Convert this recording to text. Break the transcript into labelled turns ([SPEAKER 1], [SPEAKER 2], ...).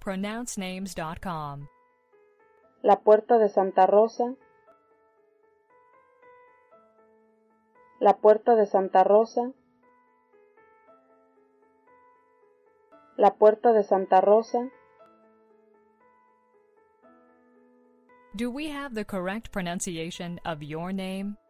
[SPEAKER 1] pronouncenames.com.
[SPEAKER 2] La Puerta de Santa Rosa, la Puerta de Santa Rosa, la Puerta de Santa Rosa.
[SPEAKER 1] Do we have the correct pronunciation of your name?